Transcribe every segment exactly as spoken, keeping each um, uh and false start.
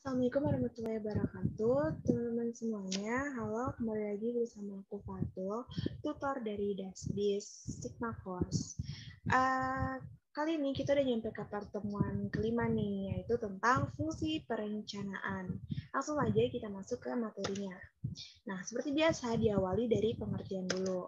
Assalamualaikum warahmatullahi wabarakatuh, teman-teman semuanya. Halo, kembali lagi bersama aku Fadul, tutor dari Dasbis Sigma Course. Uh, kali ini kita udah nyampe ke pertemuan kelima nih, yaitu tentang fungsi perencanaan. Langsung aja kita masuk ke materinya. Nah, seperti biasa diawali dari pengertian dulu.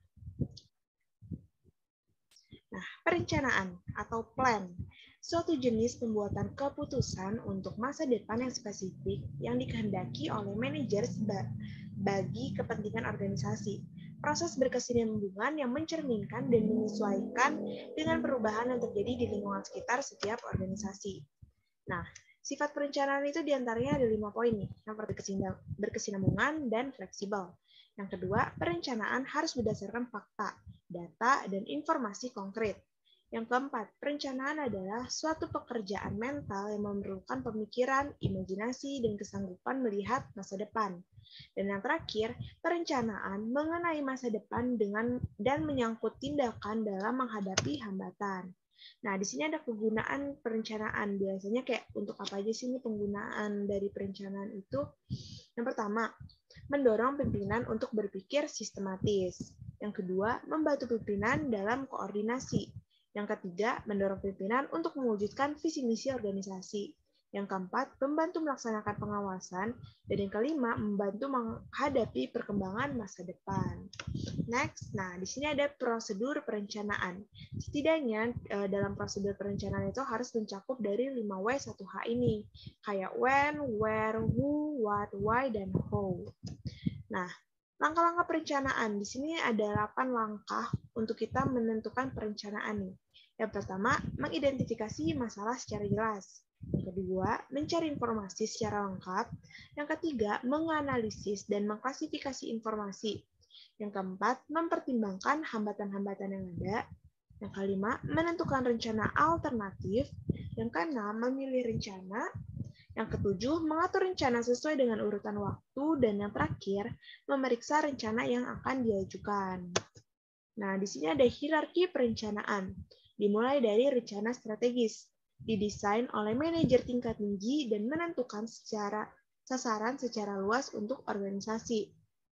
Nah, perencanaan atau plan, suatu jenis pembuatan keputusan untuk masa depan yang spesifik yang dikehendaki oleh manajer bagi kepentingan organisasi. Proses berkesinambungan yang mencerminkan dan menyesuaikan dengan perubahan yang terjadi di lingkungan sekitar setiap organisasi. Nah, sifat perencanaan itu diantaranya ada lima poin nih. Yang pertama, berkesinambungan dan fleksibel. Yang kedua, perencanaan harus berdasarkan fakta, data, dan informasi konkret. Yang keempat, perencanaan adalah suatu pekerjaan mental yang memerlukan pemikiran, imajinasi, dan kesanggupan melihat masa depan. Dan yang terakhir, perencanaan mengenai masa depan dengan dan menyangkut tindakan dalam menghadapi hambatan. Nah, di sini ada kegunaan perencanaan. Biasanya kayak untuk apa aja sih ini penggunaan dari perencanaan itu? Yang pertama, mendorong pimpinan untuk berpikir sistematis. Yang kedua, membantu pimpinan dalam koordinasi. Yang ketiga, mendorong pimpinan untuk mewujudkan visi misi organisasi. Yang keempat, membantu melaksanakan pengawasan. Dan yang kelima, membantu menghadapi perkembangan masa depan. Next, nah di sini ada prosedur perencanaan. Setidaknya dalam prosedur perencanaan itu harus mencakup dari lima W satu H ini. Kayak when, where, who, what, why, dan how. Nah, langkah-langkah perencanaan. Di sini ada delapan langkah untuk kita menentukan perencanaan nih. Yang pertama, mengidentifikasi masalah secara jelas. Yang kedua, mencari informasi secara lengkap. Yang ketiga, menganalisis dan mengklasifikasi informasi. Yang keempat, mempertimbangkan hambatan-hambatan yang ada. Yang kelima, menentukan rencana alternatif. Yang keenam, memilih rencana. Yang ketujuh, mengatur rencana sesuai dengan urutan waktu. Dan yang terakhir, memeriksa rencana yang akan diajukan. Nah, di sini ada hierarki perencanaan. Dimulai dari rencana strategis. Didesain oleh manajer tingkat tinggi dan menentukan secara sasaran secara luas untuk organisasi.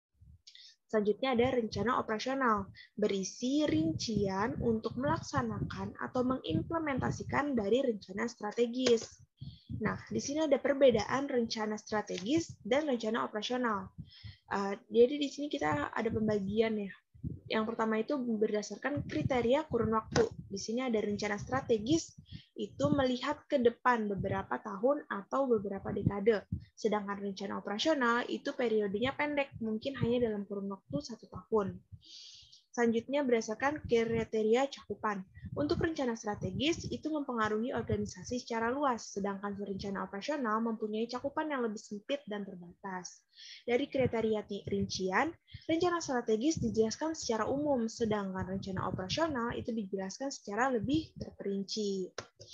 Selanjutnya ada rencana operasional, berisi rincian untuk melaksanakan atau mengimplementasikan dari rencana strategis. Nah, di sini ada perbedaan rencana strategis dan rencana operasional. Uh, jadi di sini kita ada pembagian ya. Yang pertama itu berdasarkan kriteria kurun waktu. Di sini ada rencana strategis, itu melihat ke depan beberapa tahun atau beberapa dekade. Sedangkan rencana operasional itu periodenya pendek, mungkin hanya dalam kurun waktu satu tahun. Selanjutnya berdasarkan kriteria cakupan. Untuk rencana strategis itu mempengaruhi organisasi secara luas, sedangkan rencana operasional mempunyai cakupan yang lebih sempit dan terbatas. Dari kriteria rincian, rencana strategis dijelaskan secara umum, sedangkan rencana operasional itu dijelaskan secara lebih terperinci.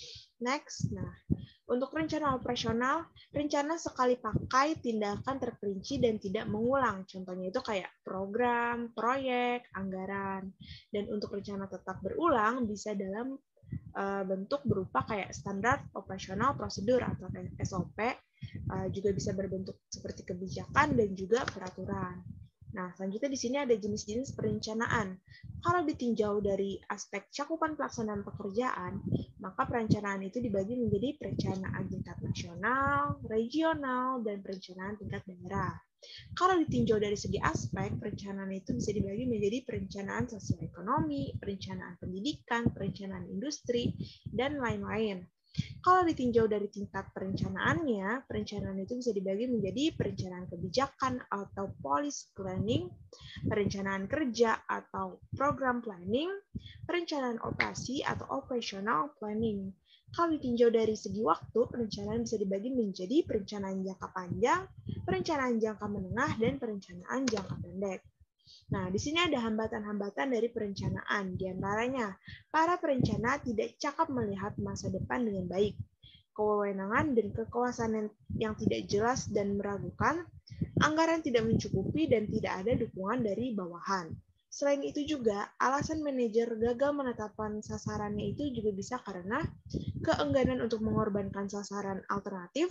Next, nah, untuk rencana operasional, rencana sekali pakai, tindakan terperinci dan tidak mengulang. Contohnya itu kayak program, proyek, anggaran. Dan untuk rencana tetap berulang bisa dalam uh, bentuk berupa kayak standar operasional prosedur atau S O P, uh, juga bisa berbentuk seperti kebijakan dan juga peraturan. Nah, selanjutnya di sini ada jenis-jenis perencanaan. Kalau ditinjau dari aspek cakupan pelaksanaan pekerjaan, maka perencanaan itu dibagi menjadi perencanaan tingkat nasional, regional, dan perencanaan tingkat daerah. Kalau ditinjau dari segi aspek, perencanaan itu bisa dibagi menjadi perencanaan sosial ekonomi, perencanaan pendidikan, perencanaan industri, dan lain-lain. Kalau ditinjau dari tingkat perencanaannya, perencanaan itu bisa dibagi menjadi perencanaan kebijakan atau policy planning, perencanaan kerja atau program planning, perencanaan operasi atau operational planning. Kalau ditinjau dari segi waktu, perencanaan bisa dibagi menjadi perencanaan jangka panjang, perencanaan jangka menengah, dan perencanaan jangka pendek. Nah, di sini ada hambatan-hambatan dari perencanaan. Di antaranya, para perencana tidak cakap melihat masa depan dengan baik. Kewenangan dan kekuasaan yang tidak jelas dan meragukan, anggaran tidak mencukupi dan tidak ada dukungan dari bawahan. Selain itu juga, alasan manajer gagal menetapkan sasarannya itu juga bisa karena keengganan untuk mengorbankan sasaran alternatif,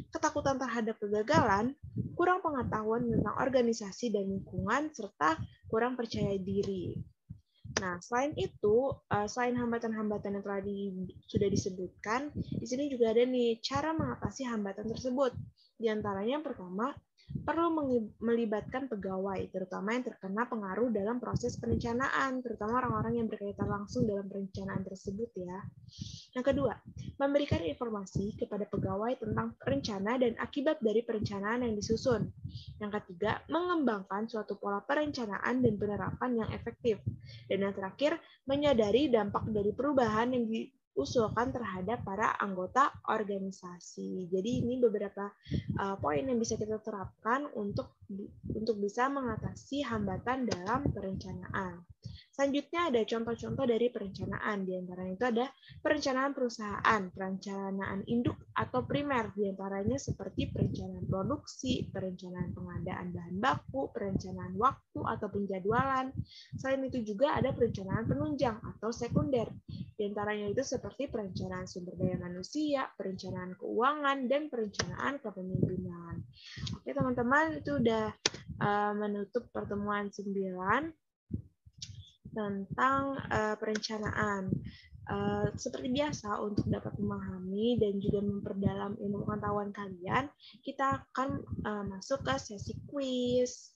ketakutan terhadap kegagalan, kurang pengetahuan tentang organisasi dan lingkungan, serta kurang percaya diri. Nah, selain itu, selain hambatan-hambatan yang telah di, sudah disebutkan, di sini juga ada nih cara mengatasi hambatan tersebut. Di antaranya yang pertama, perlu melibatkan pegawai, terutama yang terkena pengaruh dalam proses perencanaan, terutama orang-orang yang berkaitan langsung dalam perencanaan tersebut ya. Yang kedua, memberikan informasi kepada pegawai tentang rencana dan akibat dari perencanaan yang disusun. Yang ketiga, mengembangkan suatu pola perencanaan dan penerapan yang efektif. Dan yang terakhir, menyadari dampak dari perubahan yang diusulkan terhadap para anggota organisasi. Jadi ini beberapa uh, poin yang bisa kita terapkan untuk untuk bisa mengatasi hambatan dalam perencanaan. Selanjutnya ada contoh-contoh dari perencanaan. Di antaranya itu ada perencanaan perusahaan, perencanaan induk atau primer. Di antaranya seperti perencanaan produksi, perencanaan pengadaan bahan baku, perencanaan waktu atau penjadwalan. Selain itu juga ada perencanaan penunjang atau sekunder. Di antaranya itu seperti perencanaan sumber daya manusia, perencanaan keuangan, dan perencanaan kepemimpinan. Oke teman-teman, itu udah uh, menutup pertemuan sembilan tentang uh, perencanaan. Uh, seperti biasa, untuk dapat memahami dan juga memperdalam ilmu pengetahuan kalian, kita akan uh, masuk ke sesi kuis.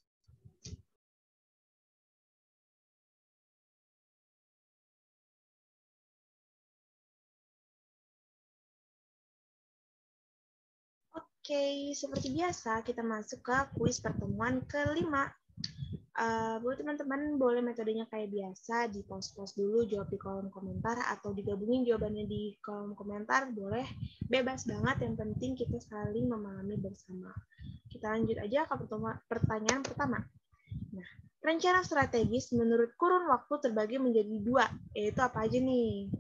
Oke, seperti biasa, kita masuk ke kuis pertemuan kelima. Uh, buat teman-teman boleh metodenya kayak biasa, di post-post dulu, jawab di kolom komentar, atau digabungin jawabannya di kolom komentar, boleh, bebas banget, yang penting kita saling memahami bersama. Kita lanjut aja ke pertanyaan pertama. Nah, rencana strategis menurut kurun waktu terbagi menjadi dua, yaitu apa aja nih?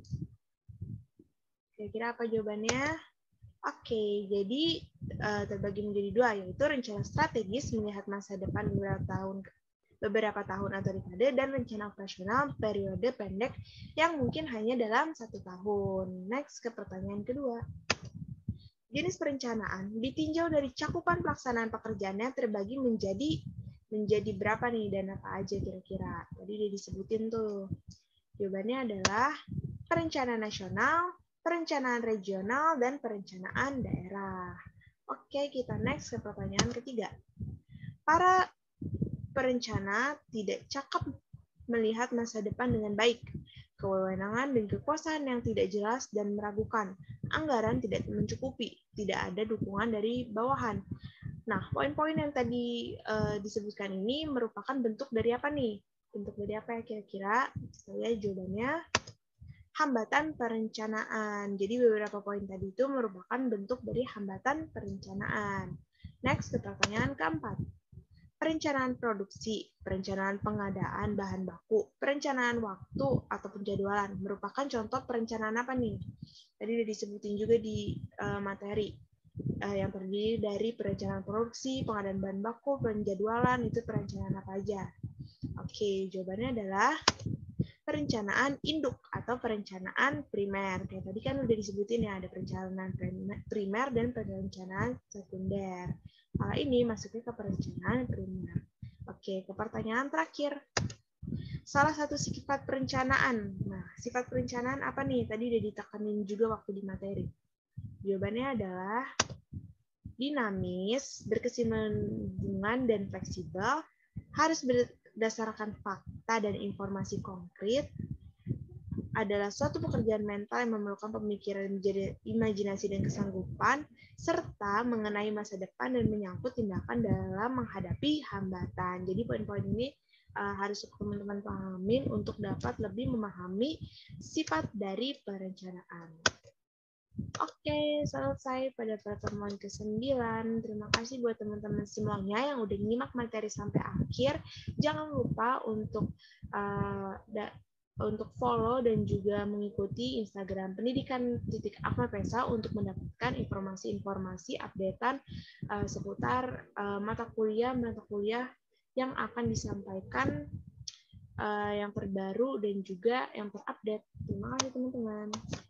Kira-kira apa jawabannya? Oke, jadi uh, terbagi menjadi dua, yaitu rencana strategis melihat masa depan beberapa tahun beberapa tahun atau dekade, dan rencana operasional periode pendek yang mungkin hanya dalam satu tahun. Next ke pertanyaan kedua. Jenis perencanaan ditinjau dari cakupan pelaksanaan pekerjaannya terbagi menjadi menjadi berapa nih, dan apa aja kira-kira? Tadi udah disebutin tuh. Jawabannya adalah perencanaan nasional, perencanaan regional, dan perencanaan daerah. Oke, kita next ke pertanyaan ketiga. Para perencana tidak cakap melihat masa depan dengan baik. Kewenangan dan kekuasaan yang tidak jelas dan meragukan. Anggaran tidak mencukupi. Tidak ada dukungan dari bawahan. Nah, poin-poin yang tadi uh, disebutkan ini merupakan bentuk dari apa nih? Bentuk dari apa ya kira-kira? Saya jawabannya hambatan perencanaan. Jadi beberapa poin tadi itu merupakan bentuk dari hambatan perencanaan. Next ke pertanyaan keempat. Perencanaan produksi, perencanaan pengadaan bahan baku, perencanaan waktu atau penjadwalan merupakan contoh perencanaan apa nih? Tadi udah disebutin juga di uh, materi uh, yang terdiri dari perencanaan produksi, pengadaan bahan baku, penjadwalan, itu perencanaan apa aja? Oke, jawabannya adalah perencanaan induk atau perencanaan primer. Kayak tadi kan udah disebutin ya, ada perencanaan primer dan perencanaan sekunder. Hal ini masuknya ke perencanaan primer. Oke, ke pertanyaan terakhir. Salah satu sifat perencanaan. Nah, sifat perencanaan apa nih? Tadi udah ditekanin juga waktu di materi. Jawabannya adalah dinamis, berkesinambungan, dan fleksibel, harus berdasarkan fakta dan informasi konkret, adalah suatu pekerjaan mental yang memerlukan pemikiran, imajinasi, dan kesanggupan, serta mengenai masa depan dan menyangkut tindakan dalam menghadapi hambatan. Jadi poin-poin ini uh, harus teman-teman pahamin untuk dapat lebih memahami sifat dari perencanaan. Oke, selesai pada pertemuan kesembilan. Terima kasih buat teman-teman semuanya yang udah nyimak materi sampai akhir. Jangan lupa untuk uh, untuk follow dan juga mengikuti Instagram pendidikan titik akmapesa untuk mendapatkan informasi-informasi updatean uh, seputar uh, mata kuliah mata kuliah yang akan disampaikan uh, yang terbaru dan juga yang terupdate. Terima kasih teman-teman.